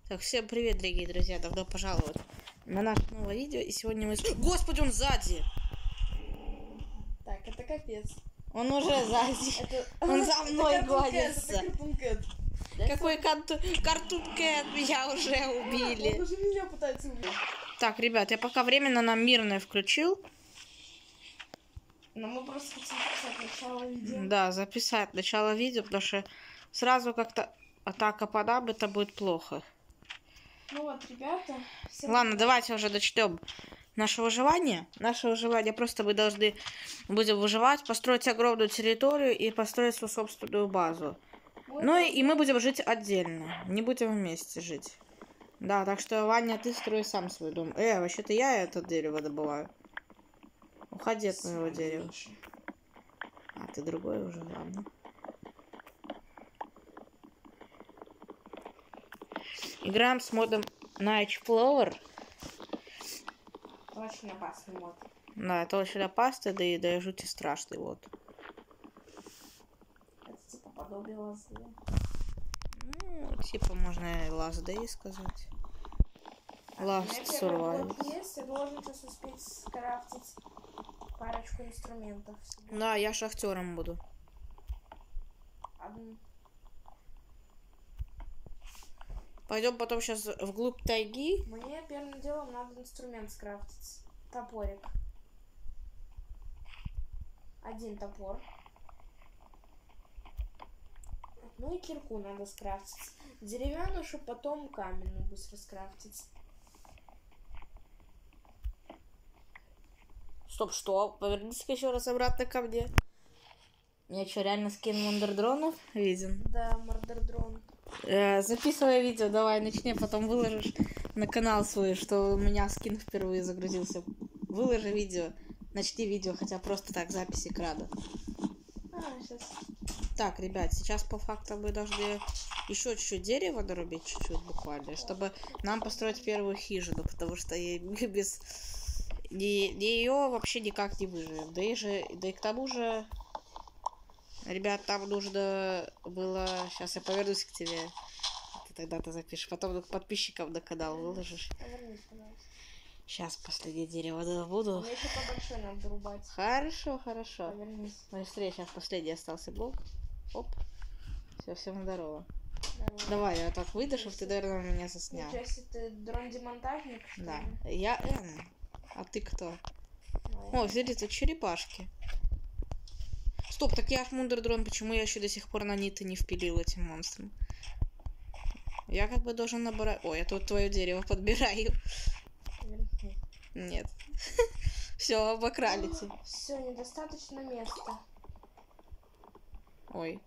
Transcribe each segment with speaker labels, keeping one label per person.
Speaker 1: Так, всем привет, дорогие друзья, добро пожаловать на наше новое видео. И сегодня мы... Господи, он сзади!
Speaker 2: Так, это капец.
Speaker 1: Он уже сзади.
Speaker 2: Это...
Speaker 1: Он за мной
Speaker 2: это
Speaker 1: гонится.
Speaker 2: Картун Кэт.
Speaker 1: Какой Картун Кэт? Меня уже
Speaker 2: Он
Speaker 1: убили.
Speaker 2: уже меня пытается убить.
Speaker 1: Так, ребят, я пока временно нам мирное включил.
Speaker 2: Но мы просто хотим записать начало видео.
Speaker 1: Да, записать начало видео, потому что сразу как-то атака по даб, это будет плохо.
Speaker 2: Ну вот, ребята.
Speaker 1: Ладно, давайте уже дочтем наше выживание. Наше выживание просто мы должны будем выживать, построить огромную территорию и построить свою собственную базу. Ну и мы будем жить отдельно, не будем вместе жить. Да, так что, Ваня, ты строй сам свой дом. Вообще-то я это дерево добываю. Уходи от моего дерева. А ты другой уже, ладно. Играем с модом Nightflower.
Speaker 2: Очень опасный мод.
Speaker 1: Да, это очень опасно, да и жути страшный, вот.
Speaker 2: Это типа подобие лозы.
Speaker 1: Ну, типа можно Last Day сказать. Last Survival.
Speaker 2: Есть, я должен сейчас успеть скрафтить парочку инструментов себе.
Speaker 1: Да, я шахтером буду.
Speaker 2: Одну.
Speaker 1: Пойдем потом сейчас вглубь тайги.
Speaker 2: Мне первым делом надо инструмент скрафтить. Топорик. Один топор. Ну и кирку надо скрафтить. Деревянную, чтобы потом каменную быстро скрафтить.
Speaker 1: Стоп, что? Повернись-ка еще раз обратно ко мне. Меня что, реально скин Мондердронов виден?
Speaker 2: Да, Мордердрон.
Speaker 1: Записывай видео, давай, начни, потом выложишь на канал свой, что у меня скин впервые загрузился. Выложи видео, начни видео, хотя просто так, запись экрана.
Speaker 2: Сейчас.
Speaker 1: Так, ребят, сейчас по факту мы должны еще чуть-чуть дерева дорубить, чуть-чуть буквально, чтобы нам построить первую хижину, потому что без ее вообще никак не выживем. Да и к тому же, ребят, там нужно было... Сейчас я повернусь к тебе. Ты запишешь. Потом подписчикам на канал выложишь.
Speaker 2: Повернись, пожалуйста.
Speaker 1: Сейчас последнее дерево добуду.
Speaker 2: Мне еще побольше надо дорубать.
Speaker 1: Хорошо, хорошо.
Speaker 2: Повернись.
Speaker 1: Быстрее, сейчас последний остался блок. Оп. Все, всем здорово.
Speaker 2: Здорово.
Speaker 1: Давай, я так выйду, чтобы ты, наверное, меня заснял.
Speaker 2: Ничего себе, ты дрон-демонтажник?
Speaker 1: Да. Я Н. А ты кто?
Speaker 2: Ой.
Speaker 1: О, смотри, тут черепашки. Стоп, так я ж Мундердрон, почему я еще до сих пор наниты не впилил этим монстрам? Я как бы должен набирать... Ой, я тут твое дерево подбираю. Нет. Все, обокрали тебя.
Speaker 2: Все, недостаточно места.
Speaker 1: Ой.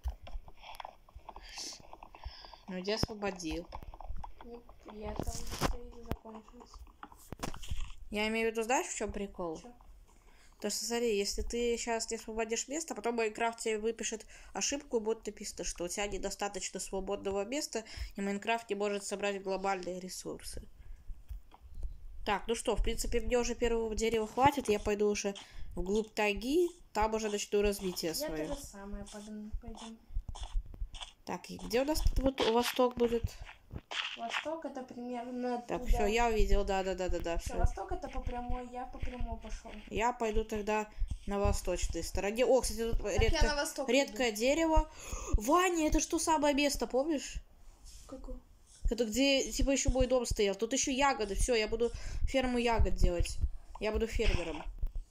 Speaker 1: Ну, я освободил.
Speaker 2: Я там все закончилось.
Speaker 1: Я имею в виду, знаешь, в чем прикол?
Speaker 2: Чё?
Speaker 1: То что, смотри, если ты сейчас не освободишь место, потом Майнкрафт тебе выпишет ошибку, будет написано, что у тебя недостаточно свободного места, и Майнкрафт не может собрать глобальные ресурсы. Так, ну что, в принципе, мне уже первого дерева хватит, я пойду уже вглубь тайги, там уже начну развитие свое.
Speaker 2: Я то же самое пойдем.
Speaker 1: Так, и где у нас тут вот восток будет?
Speaker 2: Восток это примерно
Speaker 1: Так,
Speaker 2: туда.
Speaker 1: все, я увидел, да,
Speaker 2: Всё,
Speaker 1: все.
Speaker 2: восток это по прямой, я по прямой пошел.
Speaker 1: Я пойду тогда на восточной стороне. О, кстати, тут
Speaker 2: Я на восток
Speaker 1: редкое дерево. Ваня, это что самое место, помнишь?
Speaker 2: Какое?
Speaker 1: Это где, типа, еще мой дом стоял. Тут еще ягоды. Все, я буду ферму ягод делать. Я буду фермером.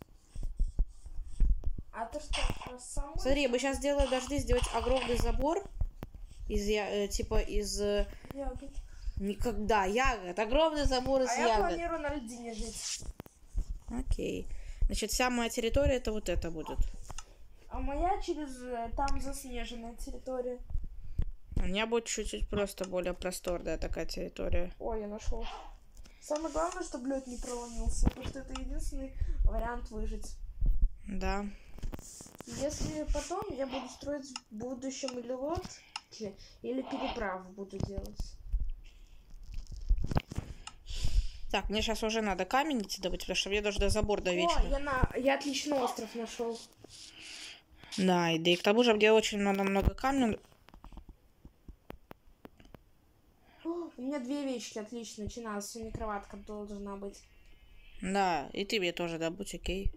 Speaker 2: А ты что, сам?
Speaker 1: Смотри, мы сейчас должны сделать огромный забор. Из
Speaker 2: Ягод.
Speaker 1: Никогда, ягод. Огромный забор из
Speaker 2: А
Speaker 1: ягод.
Speaker 2: я планирую на льдине жить.
Speaker 1: Окей. Значит, вся моя территория это вот это будет.
Speaker 2: А моя через там заснеженная территория.
Speaker 1: У меня будет чуть-чуть просто более просторная такая территория.
Speaker 2: Ой, я нашел. Самое главное, чтобы лед не проломился, потому что это единственный вариант выжить.
Speaker 1: Да.
Speaker 2: Если потом я буду строить в будущем или лодки, или переправу буду делать.
Speaker 1: Так, мне сейчас уже надо камень идти добыть, потому что мне нужно забор до вечера.
Speaker 2: О, я отличный остров нашел.
Speaker 1: Да, и к тому же мне очень много камня.
Speaker 2: У меня 2 вещи, отлично, начиналось. Сегодня кроватка должна быть.
Speaker 1: Да, и ты мне тоже добудь, окей.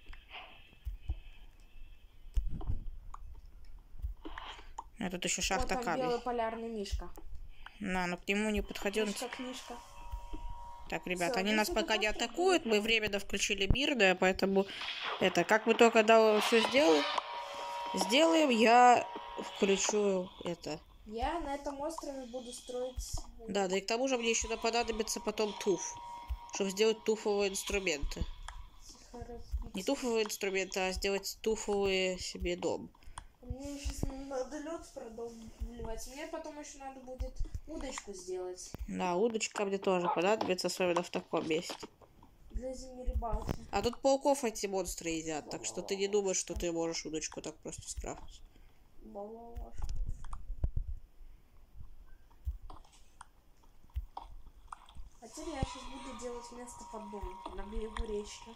Speaker 1: А тут еще
Speaker 2: Вот
Speaker 1: шахта
Speaker 2: там
Speaker 1: камня.
Speaker 2: белый полярный мишка.
Speaker 1: На, но к нему не подходи.
Speaker 2: Мишка, книжка.
Speaker 1: Так, ребят,
Speaker 2: Всё,
Speaker 1: они
Speaker 2: ну
Speaker 1: нас
Speaker 2: это
Speaker 1: пока не
Speaker 2: просто
Speaker 1: атакуют.
Speaker 2: будет.
Speaker 1: Мы временно включили мирное, поэтому это, как мы только все сделаем, я включу это.
Speaker 2: Я на этом острове буду строить...
Speaker 1: Да, да и к тому же мне еще понадобится потом туф, чтобы сделать туфовые инструменты. Не туфовые инструменты, а сделать туфовые себе дом.
Speaker 2: Мне сейчас надо лед продавливать. Мне потом еще надо будет удочку сделать.
Speaker 1: Да, удочка мне тоже понадобится, особенно в таком месте.
Speaker 2: Для зимней рыбалки.
Speaker 1: А тут пауков эти монстры едят, так что ты не думаешь, что ты можешь удочку так просто скрафтить.
Speaker 2: Балалашка. А теперь я сейчас буду делать место под дом на берегу речки.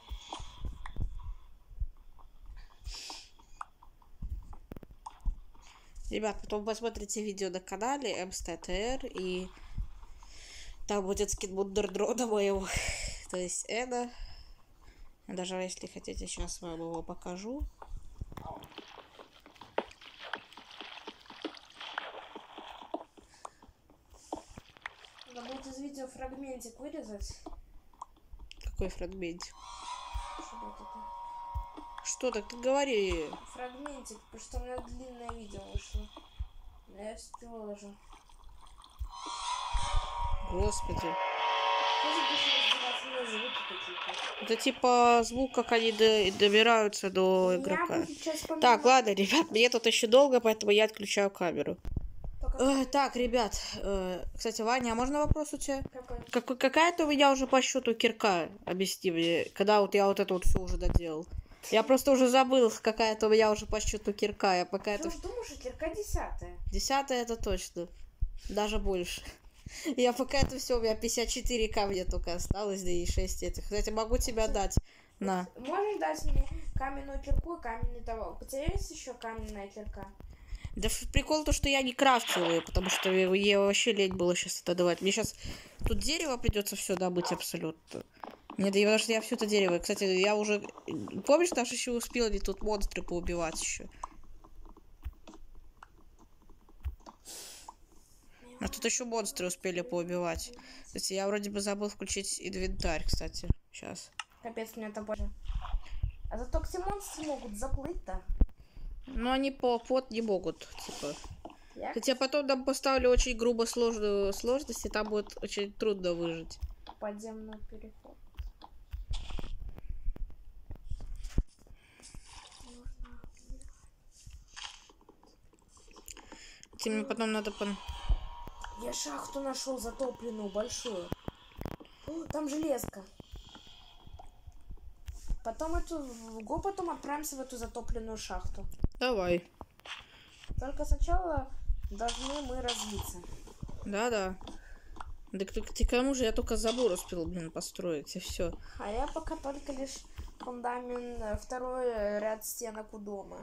Speaker 1: Ребят, потом посмотрите видео на канале МСТТР, и там будет скин Бундердрона моего, то есть Эна. Даже если хотите, сейчас вам его покажу.
Speaker 2: Надо будет из видео фрагментик вырезать.
Speaker 1: Какой фрагментик?
Speaker 2: Что это?
Speaker 1: Что так ты говори?
Speaker 2: Фрагментик, потому что у меня длинное видео вышло. Я все выложу.
Speaker 1: Господи.
Speaker 2: Звуки какие-то.
Speaker 1: Это типа звук, как они добираются до игрока. Так, ладно, ребят, мне тут еще долго, поэтому я отключаю камеру. Так, ребят, кстати, Ваня, а можно вопрос у тебя? Какая-то у меня уже по счету кирка, объясни мне, когда вот я вот это вот все уже доделал. Я просто уже забыл, какая-то у меня уже по счету кирка. Я пока это...
Speaker 2: Что думаешь, кирка 10-я?
Speaker 1: 10-я это точно. Даже больше. Я пока это все, у меня 54 камня только осталось, да и 6 этих. Кстати, могу тебе отдать. На.
Speaker 2: Можешь дать мне каменную кирку и каменный товар? У тебя есть еще каменная кирка?
Speaker 1: Да прикол то, что я не крафтил ее, потому что ей вообще лень было сейчас это давать. Мне сейчас тут дерево придется все добыть абсолютно. Нет, потому что я все это дерево. Кстати, я уже... Помнишь, Даша еще успела не тут монстры поубивать еще? А тут еще монстры успели поубивать. Кстати, я вроде бы забыл включить инвентарь, кстати. Сейчас.
Speaker 2: Капец, мне это больше. А зато все монстры могут заплыть-то.
Speaker 1: Но они по пот не могут, типа.
Speaker 2: Я...
Speaker 1: Хотя потом нам поставлю очень грубо сложную сложность, и там будет очень трудно выжить.
Speaker 2: Подземный переход.
Speaker 1: Мне потом надо...
Speaker 2: Я шахту нашел затопленную, большую. О, там железка. Потом потом отправимся в эту затопленную шахту.
Speaker 1: Давай.
Speaker 2: Только сначала должны мы развиться.
Speaker 1: Да-да. Да к кому же я только забор успел, построить, и все.
Speaker 2: А я пока только лишь фундамент, второй ряд стенок у дома.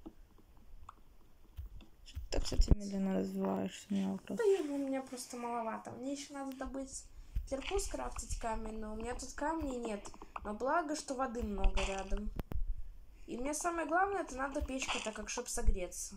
Speaker 1: Ты, кстати, медленно развиваешься, у меня вопрос.
Speaker 2: Да у меня просто маловато. Мне еще надо добыть кирку, скрафтить каменную. У меня тут камней нет. Но благо, что воды много рядом. И мне самое главное, это надо печка, так как чтобы согреться.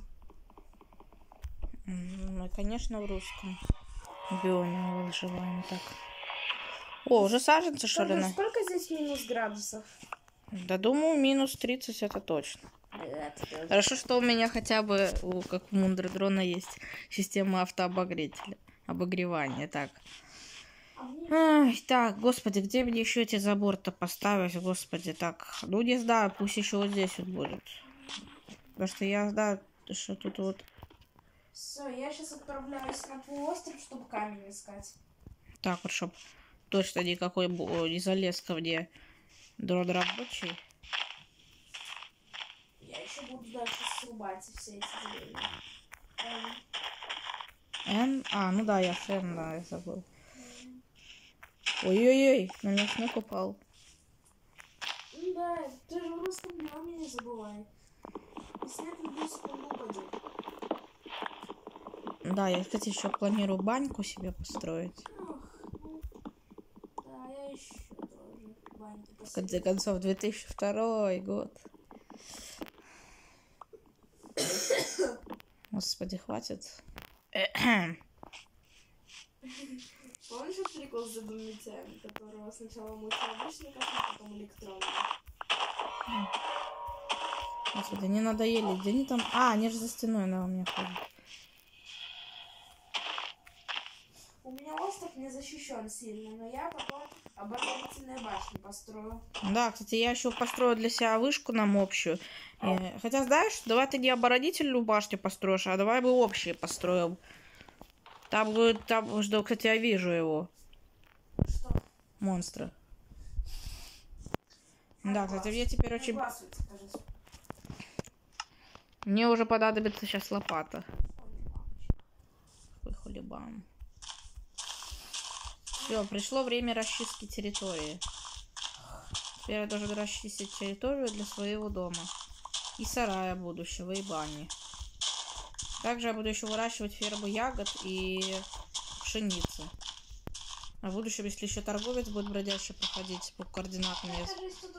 Speaker 1: Мы, конечно, в русском биоме выживаем так. О, уже саженцы, что ли?
Speaker 2: Сколько здесь минус градусов?
Speaker 1: Да, думаю, минус 30 это точно. Хорошо, что у меня хотя бы, как у Мундердрона, есть система автообогревателя. Обогревания, так. Ай, так, господи, где мне еще эти заборы-то поставить, господи, так. Ну, не знаю, пусть еще вот здесь вот будет. Потому что я знаю, что тут вот...
Speaker 2: Все, я сейчас отправляюсь на полуостров, чтобы камень искать.
Speaker 1: Так вот, чтоб точно никакой не залез ко мне дрон рабочий.
Speaker 2: Я еще буду дальше срубать все эти деревья.
Speaker 1: Н? А, ну да, я Н, да, я забыл. Ой-ой-ой, на меня снег упал.
Speaker 2: Ну да, ты же в русском биоме не забывай. И снег в любую секунду упадет.
Speaker 1: Да, я, кстати, еще планирую баньку себе построить.
Speaker 2: Да, я еще тоже баньки
Speaker 1: В конце концов, 2002 год. Господи, хватит.
Speaker 2: Помнишь этот прикол с зубным мытьем, которого сначала мыть обычный кофе, а потом электронный?
Speaker 1: Господи, не надоели. Где они там? А, они же за стеной на у меня ходят.
Speaker 2: У меня остров не защищен сильно, но я потом оборонительные башни построю.
Speaker 1: Да, кстати, я еще построила для себя вышку нам общую. Хотя, знаешь, давай ты не оборонительную башню построишь, а давай мы общие построим. Там будет, там, что, кстати, я вижу его.
Speaker 2: Что?
Speaker 1: Монстра. Да, кстати, мне теперь очень... Мне уже понадобится сейчас лопата. Какой хулибан. Все, пришло время расчистки территории. Теперь я должен расчистить территорию для своего дома. И сарая будущего, и бани. Также я буду еще выращивать ферму ягод и пшеницы. А в будущем, если еще торговец будет бродящий проходить по координатам мест.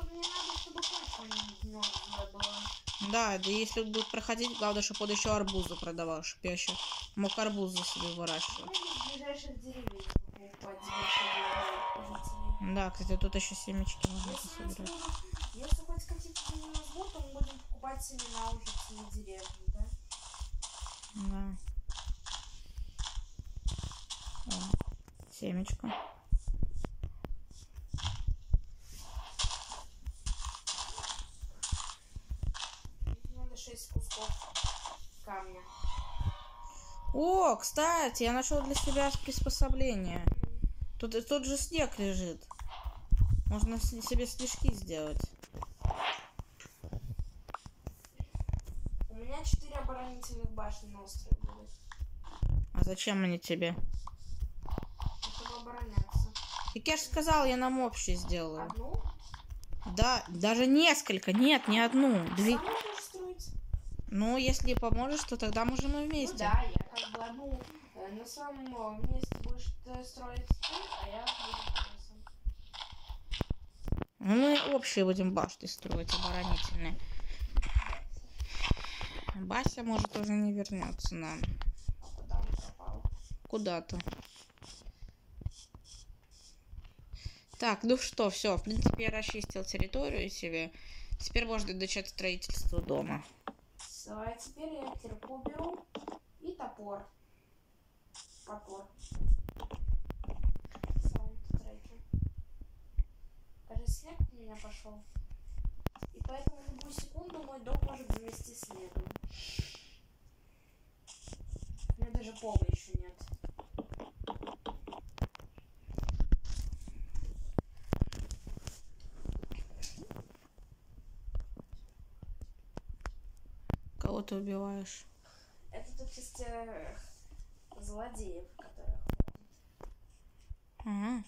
Speaker 1: Да, да, если он будет проходить, главное, чтобы он еще арбузы продавал, чтобы я еще мог арбузы себе выращивать. Да, кстати, тут еще семечки можно собирать.
Speaker 2: Если хоть какие-то семена сбор, то мы будем покупать семена уже в деревне, да?
Speaker 1: Да. О, семечко.
Speaker 2: Надо 6 кусков камня.
Speaker 1: О, кстати, я нашел для себя приспособление. Тут же снег лежит. Можно себе снежки сделать.
Speaker 2: У меня 4 оборонительных башни на острове будут.
Speaker 1: А зачем они тебе?
Speaker 2: Чтобы обороняться.
Speaker 1: Так я же сказал, я нам общее сделаю.
Speaker 2: Одну?
Speaker 1: Да, даже несколько. Нет, не одну. Две.
Speaker 2: Сама будешь строить?
Speaker 1: Ну, если поможешь, то тогда можем и вместе.
Speaker 2: Ну да, я как бы одну на самом месте будешь строить ты, а я буду сам.
Speaker 1: Ну, мы общие будем башни строить, оборонительные. Бася, может, уже не вернется нам.
Speaker 2: А куда он пропал?
Speaker 1: Куда-то. Так, ну что, все, в принципе, я расчистил территорию себе. Теперь можно начать строительство дома.
Speaker 2: Давай, теперь я кирку беру и топор. Кажется, снег у меня пошел. И поэтому в любую секунду мой дом может замести снегом. У меня даже пола еще нет.
Speaker 1: Кого ты убиваешь?
Speaker 2: Это тут из тех злодеев, которых...
Speaker 1: Ага.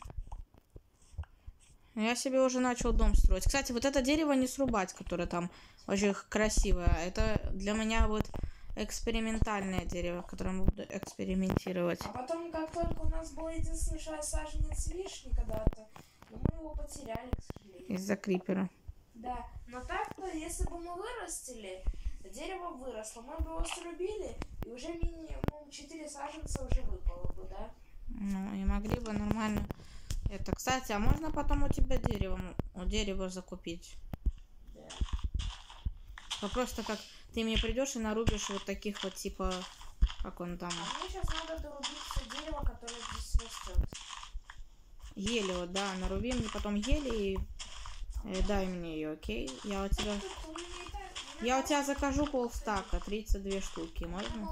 Speaker 1: Я себе уже начал дом строить. Кстати, вот это дерево не срубать, которое там очень красивое. Это для меня будет экспериментальное дерево, которым буду экспериментировать.
Speaker 2: А потом, как только у нас был единственный саженец вишни когда-то, но мы его потеряли, к сожалению.
Speaker 1: Из-за крипера.
Speaker 2: Да, но так-то, если бы мы вырастили, дерево выросло, мы бы его срубили, и уже минимум 4 саженца уже выпало бы, да?
Speaker 1: Ну, и могли бы нормально... Это, кстати, а можно потом у тебя дерево закупить?
Speaker 2: Да.
Speaker 1: Просто как ты мне придешь и нарубишь вот таких вот, типа, как он там...
Speaker 2: А мне сейчас надо дорубить все дерево, которое здесь растет.
Speaker 1: Ели, вот, да, наруби мне потом ели и дай мне ее, окей? Я у тебя закажу полстака, 32 штуки, можно?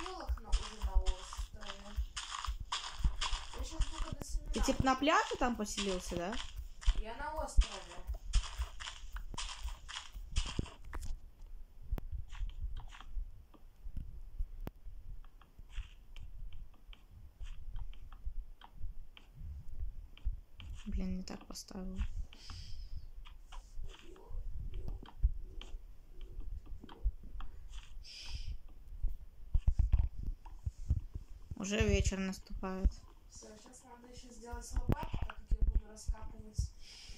Speaker 1: Ты типа на пляже там поселился, да?
Speaker 2: Я на острове.
Speaker 1: Блин, не так поставил. Уже вечер наступает.
Speaker 2: Все, сейчас надо еще сделать лопату, так как я буду раскапывать.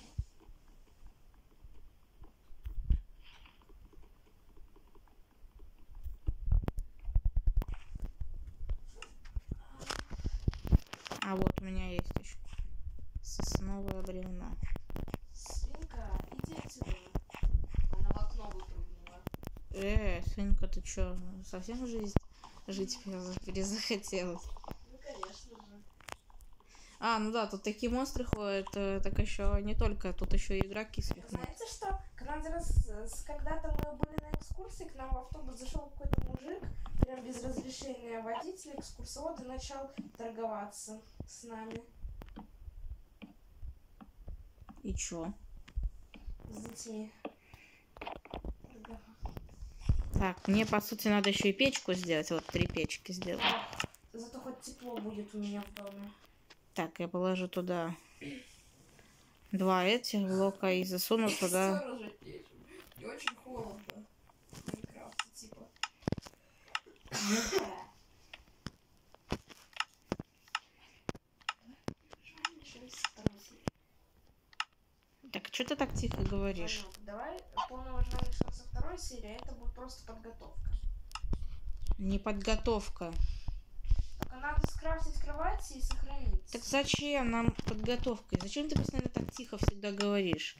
Speaker 1: А вот у меня есть еще сосновое бревно.
Speaker 2: Свинка, иди отсюда. Она в окно выпрыгнула.
Speaker 1: Свинка, ты чё, совсем жить перезахотелось?
Speaker 2: Ну, конечно же.
Speaker 1: А, ну да, тут такие монстры ходят, так еще не только, тут еще и игроки свихнут.
Speaker 2: Знаете что? Когда-то мы были на экскурсии, к нам в автобус зашел какой-то мужик, прям без разрешения водителя, экскурсовод, и начал торговаться с нами.
Speaker 1: И чё?
Speaker 2: С детьми.
Speaker 1: Так, мне по сути надо еще и печку сделать, вот 3 печки сделать.
Speaker 2: Зато хоть тепло будет у меня в доме.
Speaker 1: Так, я положу туда 2 этих блока и засуну туда.
Speaker 2: Не очень холодно. В Майнкрафте, типа.
Speaker 1: Так, что ты так тихо говоришь?
Speaker 2: Ванек, давай полного желания со второй серии, а это будет просто подготовка.
Speaker 1: Не подготовка.
Speaker 2: Только надо скрафтить кровати и сохранить.
Speaker 1: Так зачем нам подготовка? Зачем ты постоянно так тихо всегда говоришь?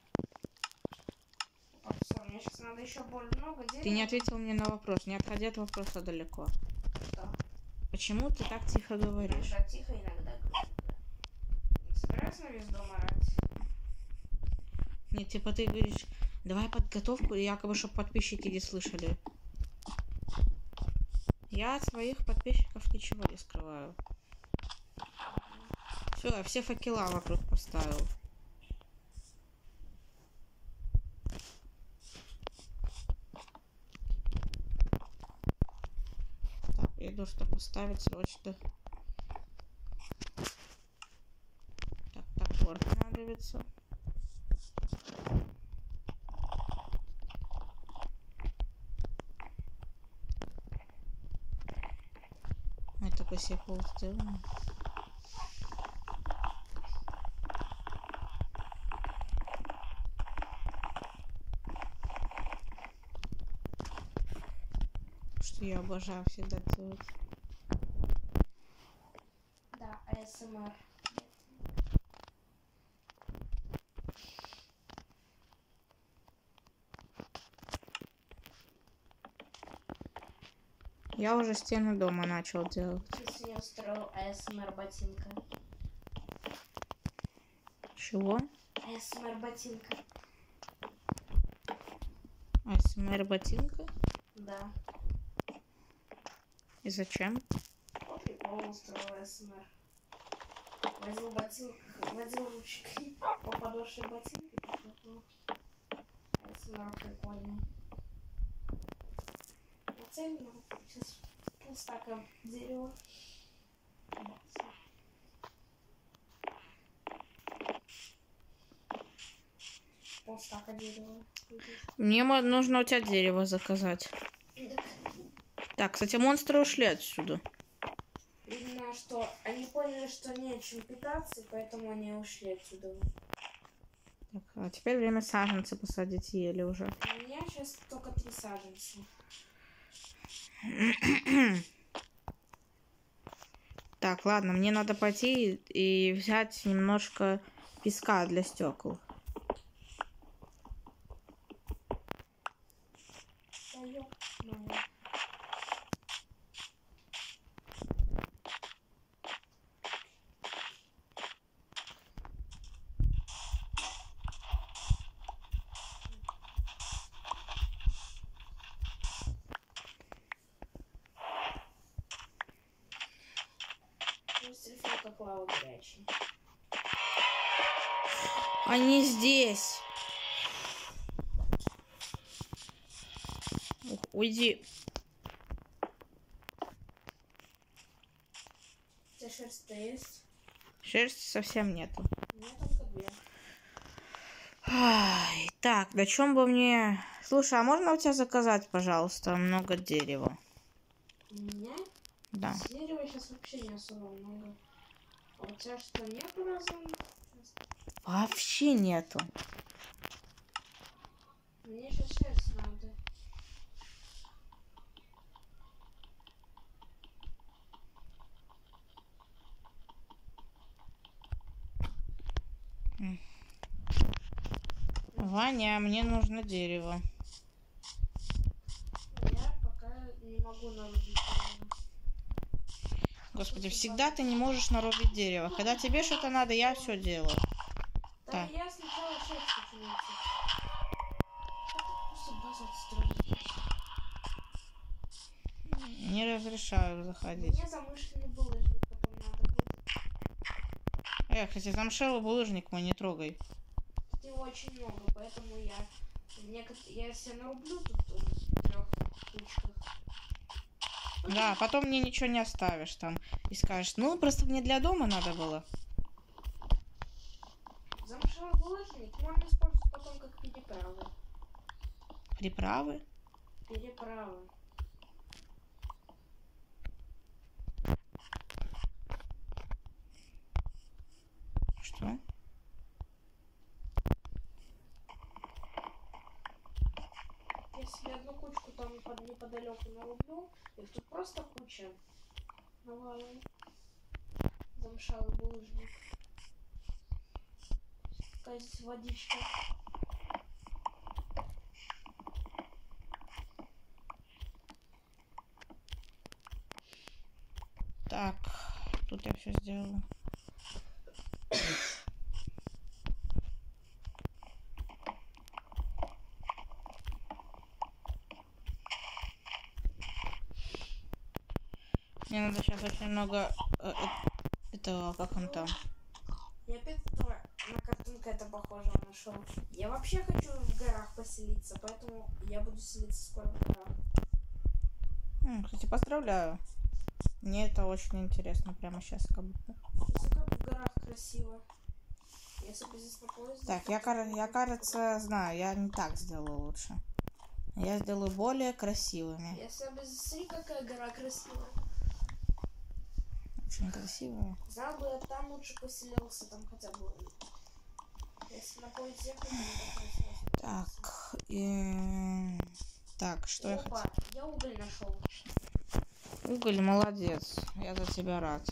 Speaker 2: Все, мне сейчас надо еще более много дерева.
Speaker 1: Ты не ответил мне на вопрос, не отходи от вопроса далеко.
Speaker 2: Что?
Speaker 1: Почему ты так тихо говоришь?
Speaker 2: Иногда тихо, иногда громко. Не собираюсь на весь дом орать?
Speaker 1: Нет, типа ты говоришь, давай подготовку, якобы, чтобы подписчики не слышали. Я от своих подписчиков ничего не скрываю. Все, я все факела вокруг поставил. Так, я иду что поставить срочно. Так, топор понадобится. Я такой себе пол сделаю. Что я обожаю всегда делать.
Speaker 2: Да, АСМР.
Speaker 1: Я уже стены дома начал делать.
Speaker 2: Ты сегодня устроил АСМР ботинка.
Speaker 1: Чего?
Speaker 2: АСМР ботинка.
Speaker 1: АСМР ботинка?
Speaker 2: Да.
Speaker 1: И зачем?
Speaker 2: Вот прикол устроил АСМР. Водил ручкой по подошве ботинки. АСМР прикольный. Цельно. Сейчас полстака дерева. Полстака дерева.
Speaker 1: Мне нужно у тебя дерево заказать. Так, кстати, монстры ушли отсюда.
Speaker 2: Видно, что они поняли, что нечем питаться, и поэтому они ушли отсюда.
Speaker 1: Так, а теперь время саженцы посадить ели уже.
Speaker 2: У меня сейчас только 3 саженца.
Speaker 1: Так, ладно, мне надо пойти и взять немножко песка для стекол.
Speaker 2: Как лава горячая.
Speaker 1: Они здесь. Уйди.
Speaker 2: У тебя шерсть-то есть?
Speaker 1: Шерсти совсем нету.
Speaker 2: У меня только 2.
Speaker 1: Ай, так, на чем бы мне... Слушай, а можно у тебя заказать, пожалуйста, много дерева?
Speaker 2: У меня?
Speaker 1: Да.
Speaker 2: Дерева сейчас вообще не особо много. А у тебя что, нету разве?
Speaker 1: Вообще нету.
Speaker 2: Мне сейчас шерсть надо.
Speaker 1: Ваня, мне нужно дерево.
Speaker 2: Я пока не могу нарубить дерево.
Speaker 1: Господи, всегда ты не можешь нарубить дерево. Когда тебе что-то надо, я все делаю.
Speaker 2: Да,
Speaker 1: Так.
Speaker 2: я сначала шерсть хочу найти. Просто базу отстроить.
Speaker 1: Не разрешаю заходить.
Speaker 2: Мне замышленный булыжник потом надо будет.
Speaker 1: Кстати, замшелый булыжник мой не трогай.
Speaker 2: Тут его очень много, поэтому я себе нарублю тут в 3 кучках.
Speaker 1: Да, потом мне ничего не оставишь там. И скажешь, ну просто мне для дома надо было.
Speaker 2: Замшелый булыжник можно использовать потом как переправы.
Speaker 1: Приправы?
Speaker 2: Переправы.
Speaker 1: Что?
Speaker 2: Я себе одну кучку там неподалеку нарублю. Их тут просто куча. Навалом. Замшалый булыжник. Такая здесь водичка.
Speaker 1: Так, тут я все сделала. Мне надо сейчас очень много этого, как он там.
Speaker 2: Я опять этого на картинку это похожего нашел. Я вообще хочу в горах поселиться, поэтому я буду селиться скоро в горах.
Speaker 1: Кстати, поздравляю. Мне это очень интересно прямо сейчас как будто.
Speaker 2: Как в горах красиво. Если бы здесь на поезде...
Speaker 1: Так, я кажется, знаю, я не так сделаю лучше. Я сделаю более красивыми.
Speaker 2: Если бы здесь, какая гора красивая.
Speaker 1: Очень красивая.
Speaker 2: Знал бы, я там лучше поселился, там хотя бы. Если на поезде ехать, то
Speaker 1: так, так, что я хотел?
Speaker 2: Я уголь нашел.
Speaker 1: Уголь, молодец. Я за тебя рад.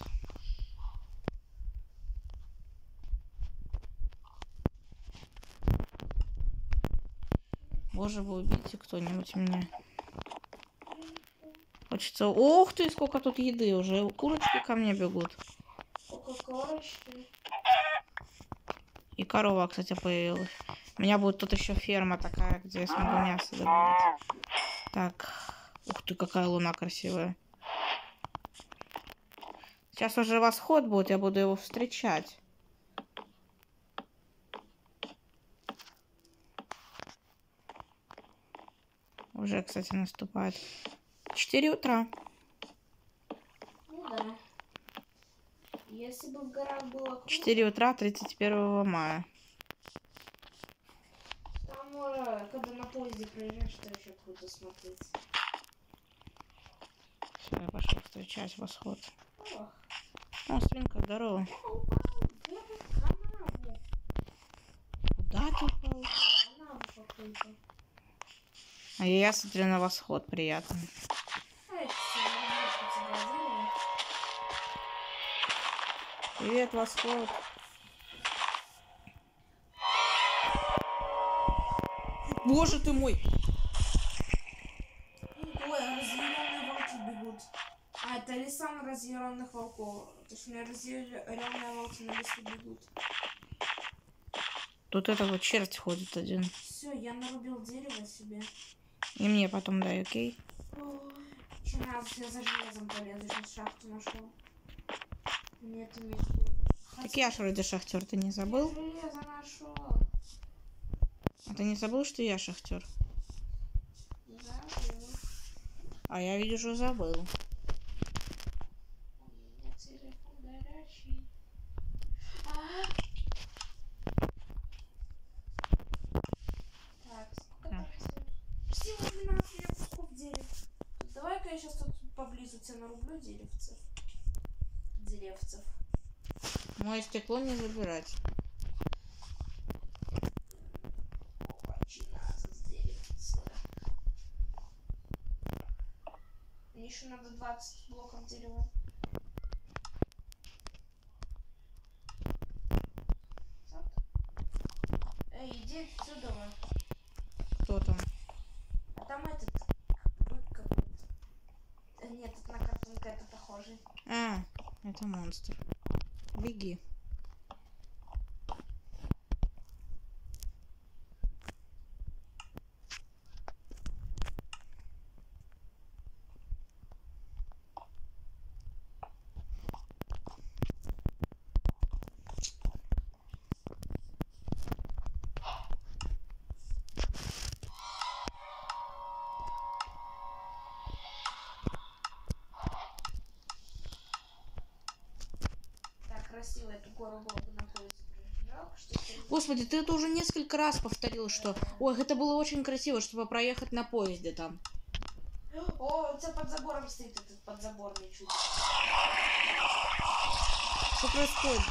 Speaker 1: Боже, вы убейте кто-нибудь меня. Хочется... Ух ты, сколько тут еды уже. Курочки ко мне бегут.
Speaker 2: Курочки.
Speaker 1: И корова, кстати, появилась. У меня будет тут еще ферма такая, где я смогу мясо добывать. Так. Ух ты, какая луна красивая. Сейчас уже восход будет, я буду его встречать. Уже, кстати, наступает 4 утра.
Speaker 2: Ну да. Если бы в горах было круто,
Speaker 1: 4 утра 31 мая.
Speaker 2: там, когда на поезде проезжаешь, то еще круто смотреть.
Speaker 1: Все, я пошел встречать восход.
Speaker 2: Ох.
Speaker 1: О, свинка, здорово.
Speaker 2: Я упал в канаву.
Speaker 1: Куда ты упал?
Speaker 2: Канаву какую-то.
Speaker 1: А я смотрю на восход, приятно.
Speaker 2: А это всё, немножко тебя дерево.
Speaker 1: Привет, восход. Боже ты мой!
Speaker 2: Ой, разъяренные волки бегут. А, это леса разъяренных волков. Точнее, разъяренные волки на лесу бегут.
Speaker 1: Тут это вот черт ходит один.
Speaker 2: Все, я нарубил дерево себе.
Speaker 1: И мне потом дай, окей?
Speaker 2: Че надо, я за железом полезу, сейчас шахту нашел. Мне это не...
Speaker 1: Так я ж вроде шахтер, ты не забыл?
Speaker 2: Я железо нашел.
Speaker 1: А ты не забыл, что я шахтер?
Speaker 2: Забыл.
Speaker 1: А я вижу, забыл.
Speaker 2: У меня телефон горячий. Так, сколько там? Всего 12 у меня кусков дерева. Давай-ка я сейчас тут поблизости тебе нарублю деревцев. Деревцев.
Speaker 1: Мое стекло не забирать.
Speaker 2: Очень надо с деревца. Мне еще надо 20 блоков дерева. Эй, иди отсюда.
Speaker 1: Кто там?
Speaker 2: А там этот бык какой-то. Нет, это на картинку это похожий.
Speaker 1: А, это монстр. Беги.
Speaker 2: Так красиво эту гору было бы на поезде. Жалко, что это...
Speaker 1: Господи, ты это уже несколько раз повторил, что... Ой, это было очень красиво, чтобы проехать на поезде там.
Speaker 2: О, у тебя под забором стоит этот подзаборный чудо.
Speaker 1: Что происходит?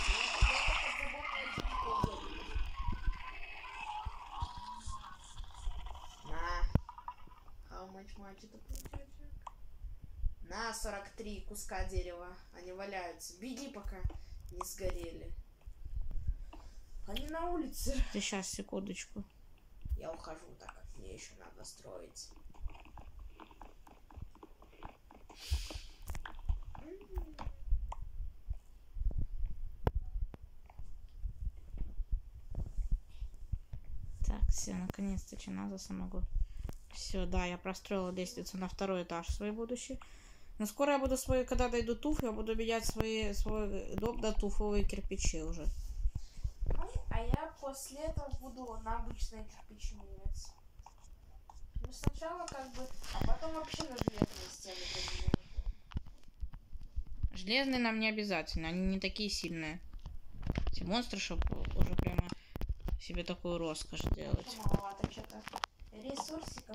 Speaker 2: На. How much money это получается? На 43 куска дерева. Они валяются. Беги, пока не сгорели. Они на улице.
Speaker 1: Ты сейчас, секундочку.
Speaker 2: Я ухожу, так как мне еще надо строить.
Speaker 1: Так, все, наконец-то надо смогу. Все, да, я простроила лестницу на второй этаж свой будущий. Но скоро я буду свой, когда дойду туф, я буду менять свой дом на туфовые кирпичи уже.
Speaker 2: А я после этого буду на обычные кирпичи менять. Ну сначала как бы, а потом вообще на железные стены поменяю.
Speaker 1: Железные нам не обязательно, они не такие сильные. Эти монстры, чтобы уже прямо себе такую роскошь делать.
Speaker 2: Это маловато что-то. Ресурсиков.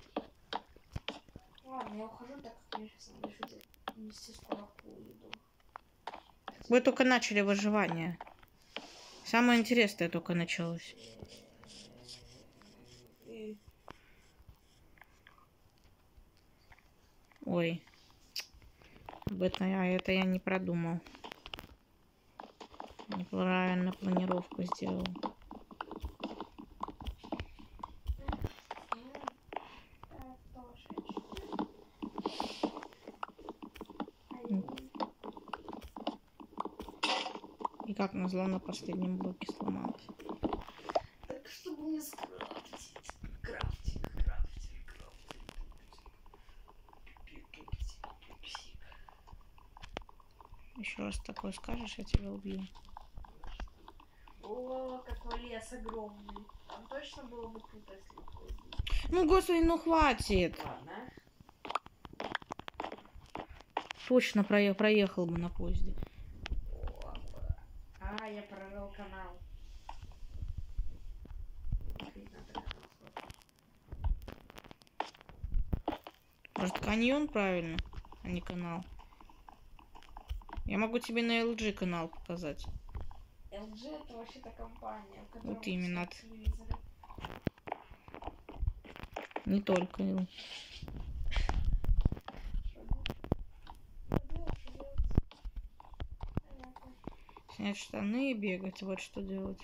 Speaker 2: Ладно, я ухожу, так как мне сейчас надо еще нести скоро еду.
Speaker 1: Вы только начали выживание. Самое интересное только началось. Ой. Это я не продумал. Неправильно планировку сделал. И как назло на последнем блоке сломалось.
Speaker 2: Так, чтобы мне скрафтить.
Speaker 1: Еще раз такое скажешь, я тебя убью.
Speaker 2: О, какой лес огромный. Там точно было бы круто, если бы было.
Speaker 1: Ну, господи, ну хватит.
Speaker 2: Ладно.
Speaker 1: Точно проехал бы на поезде.
Speaker 2: А, я прорыл канал.
Speaker 1: Может, каньон правильно, а не канал? Я могу тебе на LG канал показать.
Speaker 2: LG это вообще-то компания, в которой
Speaker 1: Вот именно.
Speaker 2: телевизоры.
Speaker 1: Не только. Снять штаны и бегать. Вот что делать.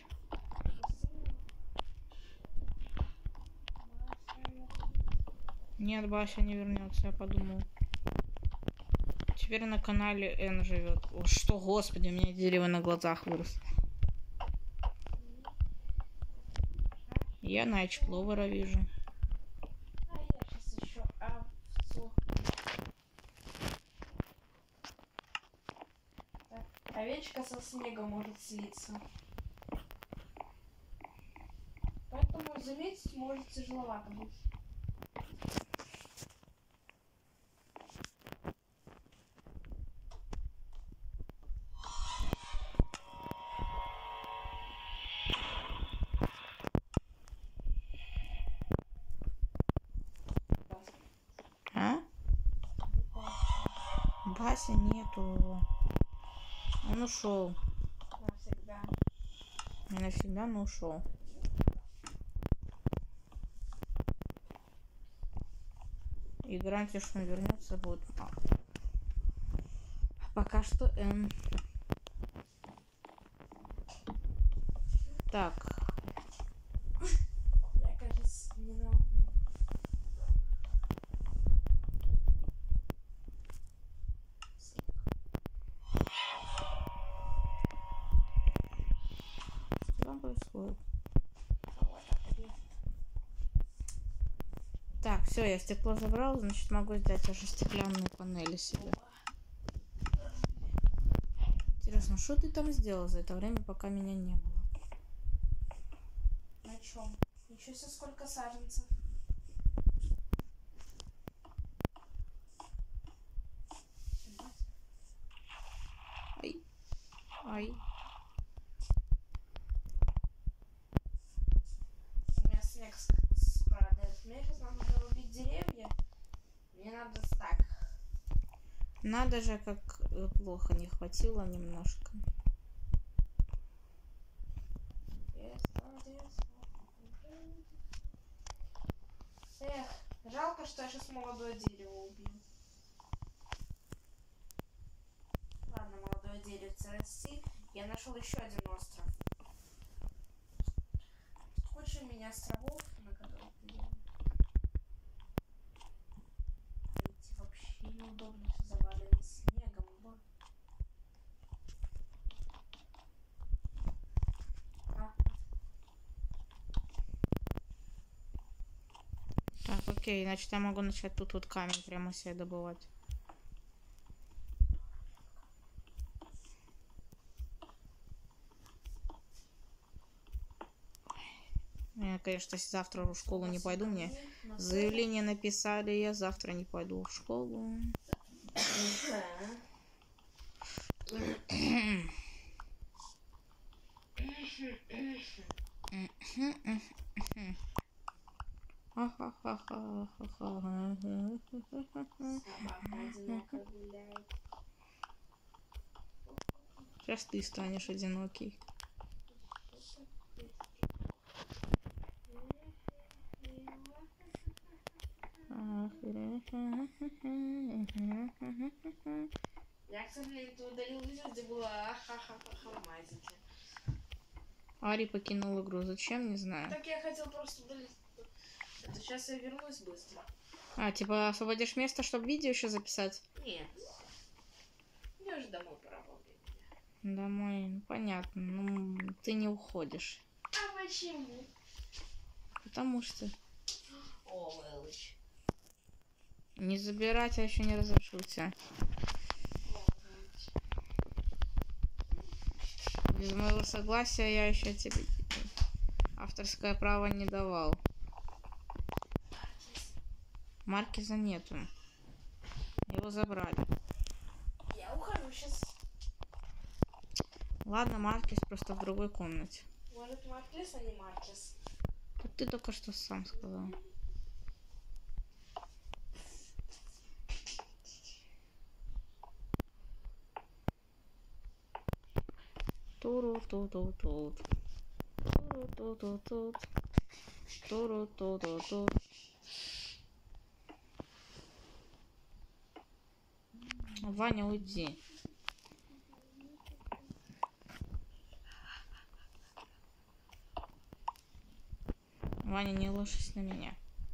Speaker 1: Нет, Бася не вернется, я подумал. Теперь на канале Н живет. О, что, господи, у меня дерево на глазах выросло. Я на Экспловера вижу.
Speaker 2: А я сейчас еще овцу. Так, овечка со снегом может слиться. Поэтому заметить может тяжеловато быть.
Speaker 1: А? Гася нету. Он ушел.
Speaker 2: Навсегда.
Speaker 1: Не навсегда, но ушел. И гарантия, что он вернется, будет. А пока что Н. Так.
Speaker 2: Я, кажется, не могу.
Speaker 1: Что там происходит?
Speaker 2: Вот так и.
Speaker 1: Так, все, я стекло забрал, значит могу взять уже стеклянные панели себе. Интересно, что ты там сделал за это время, пока меня не было?
Speaker 2: На чем? Ничего себе, сколько саженцев.
Speaker 1: Ай. Ай.
Speaker 2: У меня снег спадает. Мне сейчас надо рубить деревья. Мне надо так.
Speaker 1: Надо же, как плохо не хватило немножко.
Speaker 2: Эх, жалко, что я сейчас молодое дерево убью. Ладно, молодое деревце расти. Я нашел еще один остров. Тут куча у меня островов, на которых идти вообще неудобно, все завалено снегом.
Speaker 1: Так, окей, значит я могу начать тут вот камень прямо себе добывать. Я, конечно, завтра в школу не пойду. Мне заявление написали, я завтра не пойду в школу.
Speaker 2: Собака одиноко гуляет.
Speaker 1: Сейчас ты станешь одинокий.
Speaker 2: Я, к сожалению, удалил видео, где было ахахахахамазики.
Speaker 1: Ари покинул игру. Зачем? Не знаю.
Speaker 2: Так я хотел просто удалить. Это сейчас я вернусь быстро.
Speaker 1: А, типа освободишь место, чтобы видео еще записать?
Speaker 2: Нет. Я уже домой пора побегать.
Speaker 1: Домой, ну, понятно. Ну, ты не уходишь.
Speaker 2: А почему?
Speaker 1: Потому что
Speaker 2: О, Вэлыч.
Speaker 1: не забирать, я еще не разрешу тебя. Без моего согласия я еще тебе авторское право не давал. Маркиза нету. Его забрали.
Speaker 2: Я ухожу сейчас.
Speaker 1: Ладно, Маркиз просто в другой комнате.
Speaker 2: Может, Маркиз, а не Маркиз?
Speaker 1: Тут ты только что сам сказал. Туру-ту-ту-тут. Туру-ту-ту-тут. Туру-ту-ту-тут. Ваня, уйди. Ваня, не ложись на меня.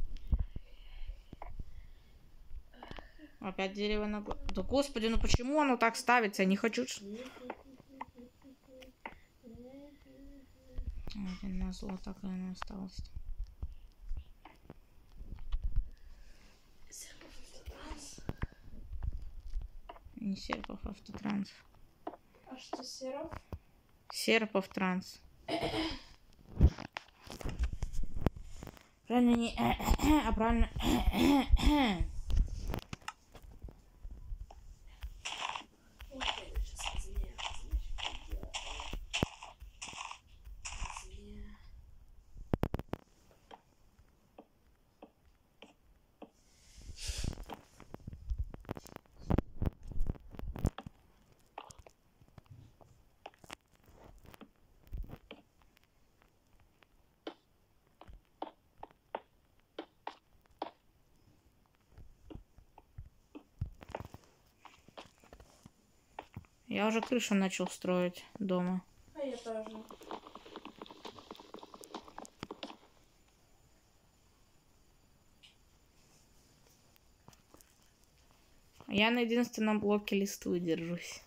Speaker 1: Опять дерево на... Да господи, ну почему оно так ставится? Я не хочу... На зло так и оно осталось. Не Серпов, автотранс.
Speaker 2: А что, Серов?
Speaker 1: Серпов транс. Правильно не... А правильно... Я уже крышу начал строить дома.
Speaker 2: А я тоже.
Speaker 1: Я на единственном блоке листвы держусь.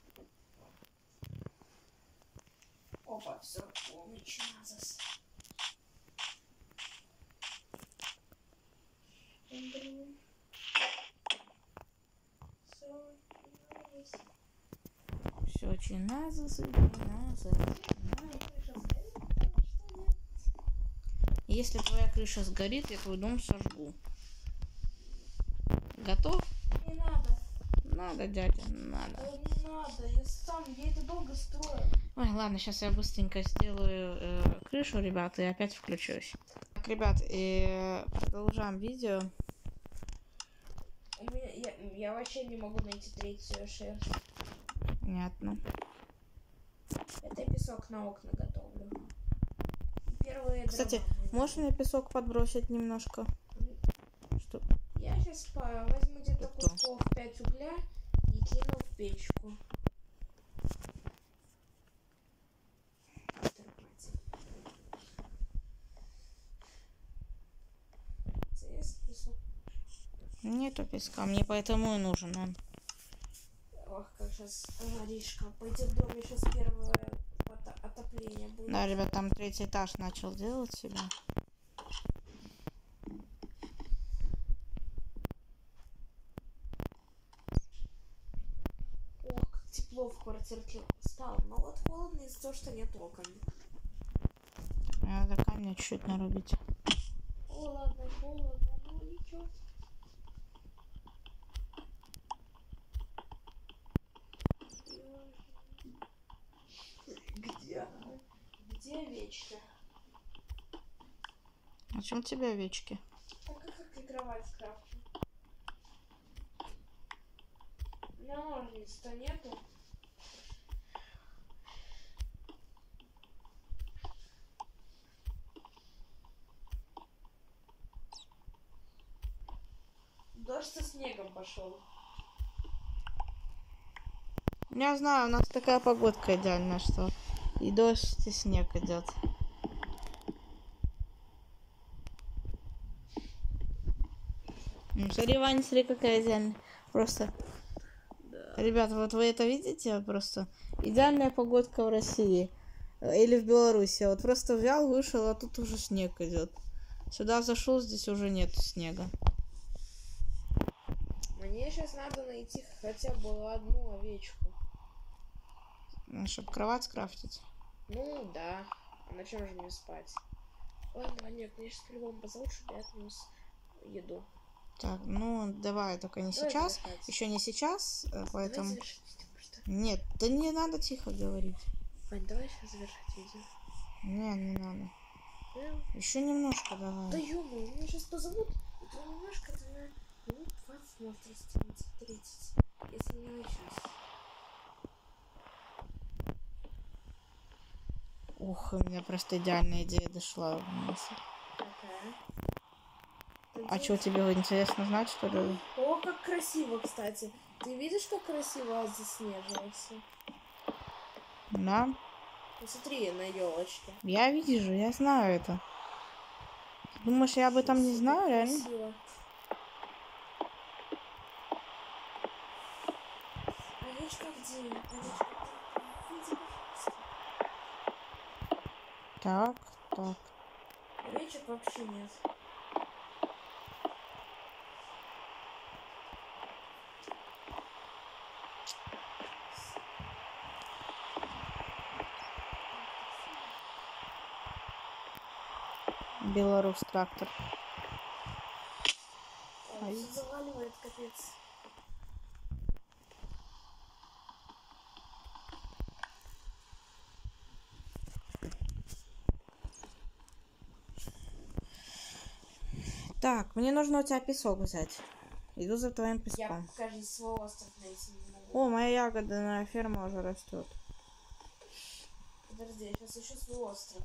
Speaker 2: Опа, все, полночь назас.
Speaker 1: Все очень назас. Если твоя крыша сгорит, я твой дом сожгу. Готов?
Speaker 2: Не надо.
Speaker 1: Надо, дядя, надо.
Speaker 2: Не надо, я это долго строю.
Speaker 1: Ой, ладно, сейчас я быстренько сделаю крышу, ребята, и опять включусь. Так, ребят, продолжаем видео.
Speaker 2: Я вообще не могу найти третью шерсть.
Speaker 1: Понятно.
Speaker 2: Это я песок на окна готовлю. Первые
Speaker 1: Кстати,
Speaker 2: дрова.
Speaker 1: можешь мне песок подбросить немножко? Что?
Speaker 2: Я сейчас возьму где-то
Speaker 1: Что?
Speaker 2: кусков 5 угля и кину в печку. Есть песок?
Speaker 1: Нету песка, мне поэтому и нужен он.
Speaker 2: Ох, как сейчас жаришка. Пойдет в доме, сейчас первое отопление будет.
Speaker 1: Да, ребят, там третий этаж начал делать себя.
Speaker 2: Ох, как тепло в квартирке стало. Но вот холодно из-за того, что нет окон.
Speaker 1: Надо камня чуть-чуть нарубить.
Speaker 2: Холодно, холодно, ну ничего. Где? Где овечка?
Speaker 1: А чем тебе овечки?
Speaker 2: Так как кровать скрафтить? У меня ножниц-то нету. Дождь со снегом пошел.
Speaker 1: Я знаю, у нас такая погодка идеальная, что и дождь, и снег идет. Смотри, Ваня, смотри, какая идеальная. Просто,
Speaker 2: Да.
Speaker 1: ребята, вот вы это видите? Просто идеальная погодка в России. Или в Беларуси. Вот просто взял, вышел, а тут уже снег идет. Сюда зашел, здесь уже нет снега.
Speaker 2: Мне сейчас надо найти хотя бы одну овечку.
Speaker 1: Чтобы кровать скрафтить.
Speaker 2: Ну да. А на чем же мне спать? Ладно, нет, мне сейчас по-любому позовут, чтобы я отнес еду.
Speaker 1: Так, ну давай, только не
Speaker 2: Давай
Speaker 1: сейчас.
Speaker 2: завершать.
Speaker 1: Еще не сейчас, поэтому.
Speaker 2: Давай завершить видео, что?
Speaker 1: Нет, да не надо тихо говорить.
Speaker 2: Вань, давай сейчас завершать видео.
Speaker 1: Не надо.
Speaker 2: Да,
Speaker 1: Еще немножко давай.
Speaker 2: да ё-моё, меня сейчас позовут, и то немножко, это минут 20, может, растянется, 30. Если не сейчас.
Speaker 1: Ух, у меня просто идеальная идея дошла в мысль.
Speaker 2: Какая?
Speaker 1: А что тебе интересно знать, что ли?
Speaker 2: О, как красиво, кстати. Ты видишь, как красиво заснеживается?
Speaker 1: Да?
Speaker 2: Посмотри на елочке.
Speaker 1: Я вижу, я знаю это. Думаешь, я об этом не знаю, реально?
Speaker 2: Красиво. Овечка где? Овечка, выйди, пожалуйста.
Speaker 1: Так.
Speaker 2: Овечек вообще нет.
Speaker 1: Белорус трактор.
Speaker 2: Ой, всё заваливает, капец.
Speaker 1: Так, мне нужно у тебя песок взять. Иду за твоим
Speaker 2: Я,
Speaker 1: песком.
Speaker 2: кажется, свой остров найти не могу.
Speaker 1: О, моя ягодная ферма уже растет.
Speaker 2: Подожди, я сейчас ищу свой остров.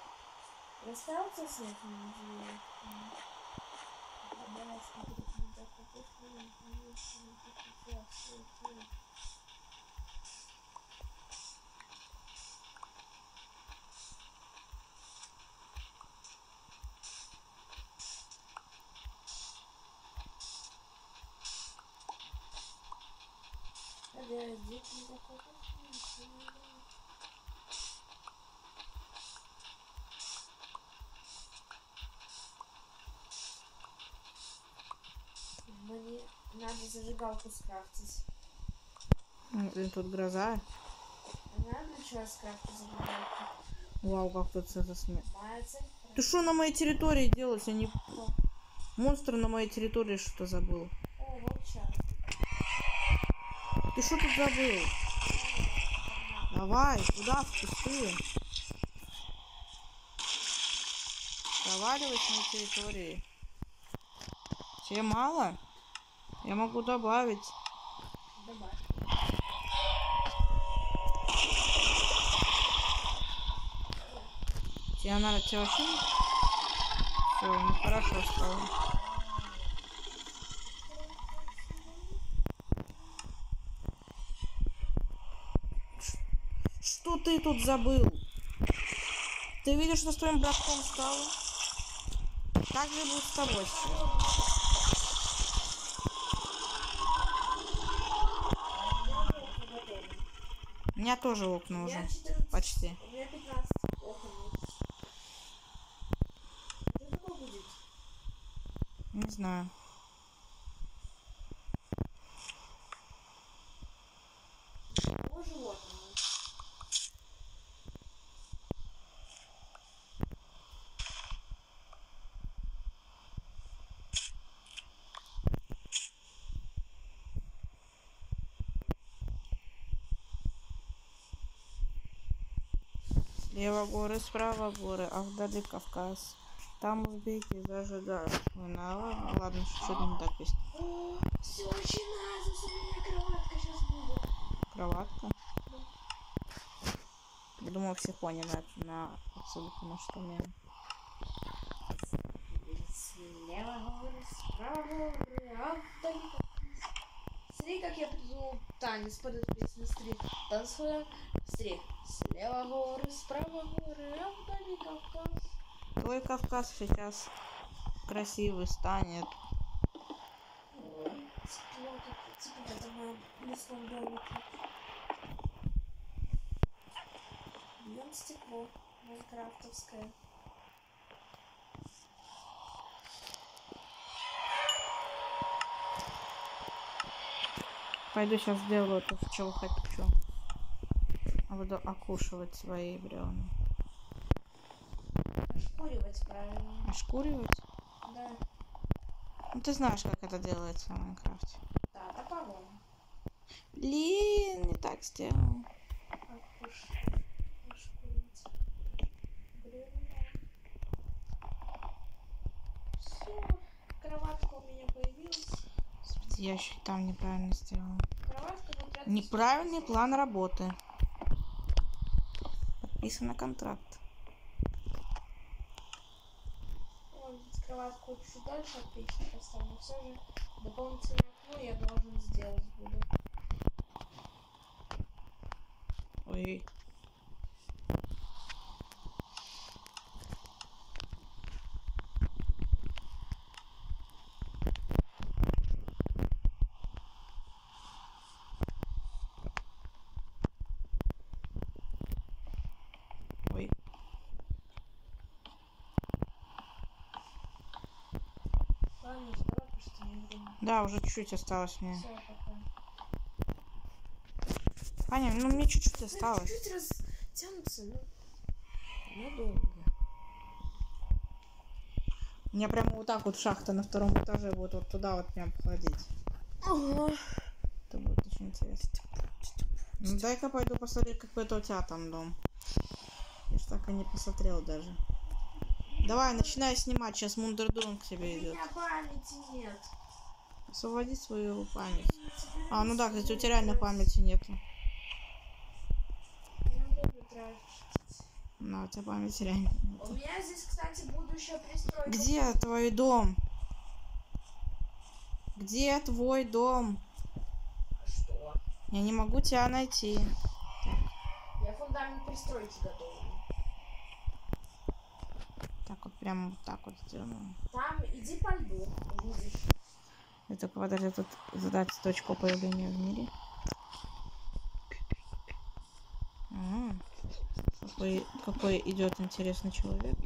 Speaker 2: Расстался снег на неделю? Давай смотреть, Мне надо зажигалку скрафтить.
Speaker 1: И тут гроза.
Speaker 2: Надо для чего скрафтить зажигалку?
Speaker 1: Вау, как тут все засмеет.
Speaker 2: Моя цель.
Speaker 1: Ты что на моей территории делать? Они... Монстр на моей территории что-то забыл.
Speaker 2: О, волчар.
Speaker 1: Ты что тут забыл? Давай, туда, в кусты. Проваливай с моей территории. Тебе мало? Я могу добавить.
Speaker 2: Добавь.
Speaker 1: Тебе надо, тебе вообще... Все, нехорошо стало. Что ты тут забыл? Ты видишь, что с твоим братком стало? Так же будет с тобой сейчас. У меня тоже окна
Speaker 2: У меня
Speaker 1: уже.
Speaker 2: 14,
Speaker 1: Почти.
Speaker 2: У меня 15 окон. Что такое будет?
Speaker 1: Не знаю.
Speaker 2: Какого животного?
Speaker 1: Слева горы, справа горы, а вдали Кавказ. Там узбеки зажигают. Ой, ну ладно, чуть-чуть не так песня.
Speaker 2: О, все начинается, у меня кроватка сейчас будет.
Speaker 1: Кроватка. Я думал, все поняли на отсюда, потому что мне...
Speaker 2: Слева горы, справа горы, а вдали Кавказ. Смотри, как я придумал танец под эту песню. Смотри, танцуем. Смотри, слева горы, справа горы, а вдали Кавказ.
Speaker 1: Твой Кавказ сейчас красивый станет.
Speaker 2: Тепло, как тепло, это в моем лесном домике. Бьем стекло, майнкрафтовское.
Speaker 1: Пойду сейчас сделаю то, чего хочу. Буду окушивать свои бревна.
Speaker 2: Ошкуривать правильно.
Speaker 1: Ошкуривать?
Speaker 2: Да.
Speaker 1: Ну ты знаешь, как это делается в Майнкрафте.
Speaker 2: Да, топором.
Speaker 1: Блин, не так сделал.
Speaker 2: Ошкуривать. Бревна. Все. Кроватка у меня появилась.
Speaker 1: Ящик там неправильно сделал.
Speaker 2: Кроватка будет рядом.
Speaker 1: Неправильный план работы. Подписан на контракт.
Speaker 2: Вот здесь кроватку чуть дальше от печи поставлю. Все же дополнительное окно я должен сделать буду.
Speaker 1: Ой. Ой.
Speaker 2: Ладно, давай, потому что не время.
Speaker 1: Да, уже чуть-чуть осталось мне.
Speaker 2: Все, пока.
Speaker 1: Аня, ну мне чуть-чуть осталось.
Speaker 2: Чуть-чуть растянуться, ну, надолго.
Speaker 1: У меня прямо вот так вот шахта на втором этаже будет вот туда вот прям входить.
Speaker 2: Ага.
Speaker 1: Это будет очень интересно. Ну дай-ка пойду посмотреть, какой это у тебя там дом. Я ж так и не посмотрел даже. Давай, начинай снимать, сейчас Мундердун к
Speaker 2: У
Speaker 1: тебе идет.
Speaker 2: меня памяти нет.
Speaker 1: Освободи свою память. А, ну да, кстати, у тебя реально памяти нету.
Speaker 2: Я буду тратить.
Speaker 1: На, у тебя памяти реально
Speaker 2: У
Speaker 1: нету.
Speaker 2: меня здесь, кстати, будущая пристройка.
Speaker 1: Где твой дом? Где твой дом?
Speaker 2: А что?
Speaker 1: Я не могу тебя найти.
Speaker 2: Я фундамент пристройки готовлю.
Speaker 1: Так вот, прямо вот так вот сделаем.
Speaker 2: Там иди по льду, будешь.
Speaker 1: Я только подожди, тут задать точку появления в мире. Какой идет интересный человек.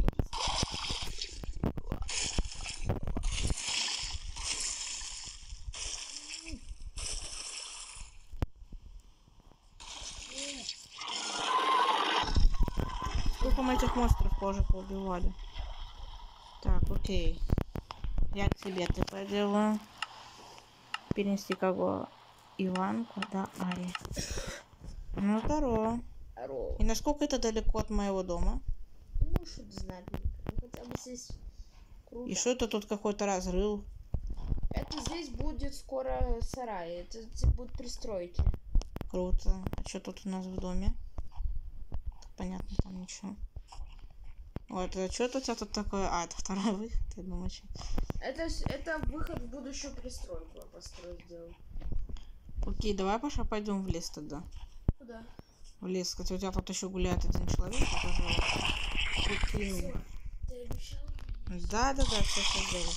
Speaker 1: Сколько мы этих монстров позже поубивали. Так, окей. Я к тебе ты поделаю. Перенести кого? Иванку, да, Ари. Ну, здорово. И насколько это далеко от моего дома?
Speaker 2: Ну, что ты знать, хотя бы здесь круто.
Speaker 1: И что это тут какой-то разрыв?
Speaker 2: Это здесь будет скоро сарай, это будут пристройки.
Speaker 1: Круто. А что тут у нас в доме? Так, понятно, там ничего. Вот, а что у тебя тут такое? А, это второй выход, я думаю, что...
Speaker 2: Это выход в будущую пристройку я построю сделал.
Speaker 1: Окей, давай, Паша, пойдем в лес тогда.
Speaker 2: Куда?
Speaker 1: В лес, кстати, у тебя тут еще гуляет один человек, который...
Speaker 2: Ты обещал?
Speaker 1: Да, все сделал.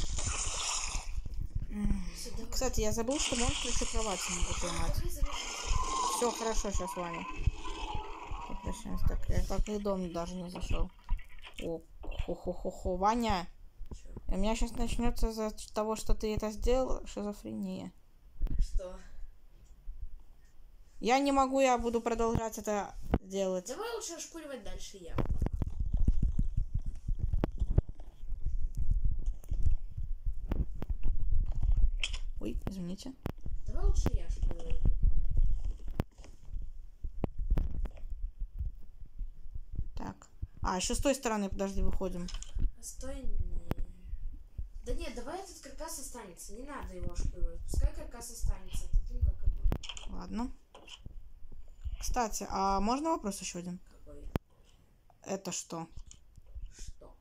Speaker 1: Кстати, я забыл, что монстры еще кровать не могут ломать. Все хорошо сейчас, Ваня. Так, я как и в дом даже не зашел. О, хо-хо-хо-хо, Ваня. У меня сейчас начнется из-за того, что ты это сделал, шизофрения.
Speaker 2: Что?
Speaker 1: Я не могу, я буду продолжать это делать.
Speaker 2: Давай лучше ошкуривать дальше я.
Speaker 1: Ой, извините.
Speaker 2: Давай лучше я ошкуривать.
Speaker 1: Так. А, еще с той стороны, подожди, выходим.
Speaker 2: Стой. Да нет, давай этот каркас останется. Не надо его ошкуривать. Пускай каркас останется таким, как и был.
Speaker 1: Ладно. Кстати, а можно вопрос еще один?
Speaker 2: Какой?
Speaker 1: Это что?
Speaker 2: Что?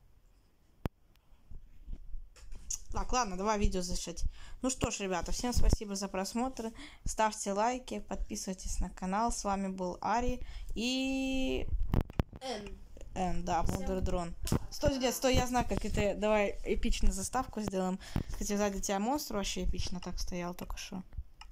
Speaker 1: Так, ладно, давай видео завершать. Ну что ж, ребята, всем спасибо за просмотр. Ставьте лайки, подписывайтесь на канал. С вами был Ари и... Н, да, Вундердрон. Стой, дед, стой, я знаю, как это... Давай эпичную заставку сделаем. Кстати, сзади тебя монстр вообще эпично так стоял только что.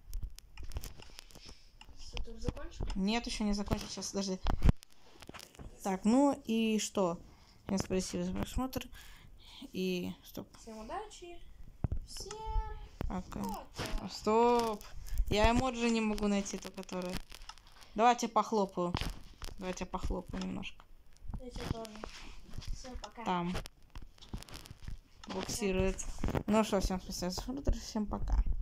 Speaker 2: Что, ты уже закончил?
Speaker 1: Нет, еще не закончил. Сейчас, подожди. Так, ну и что? Всем спасибо за просмотр. И... Стоп.
Speaker 2: Всем удачи. Всем
Speaker 1: Пока.
Speaker 2: пока.
Speaker 1: Стоп. Я эмоджи не могу найти, то которое. Давайте похлопаю. Давайте похлопаю немножко.
Speaker 2: Я тебе тоже. Всем пока.
Speaker 1: Там. Буксирует. Ну что, всем спасибо за просмотр. Всем пока.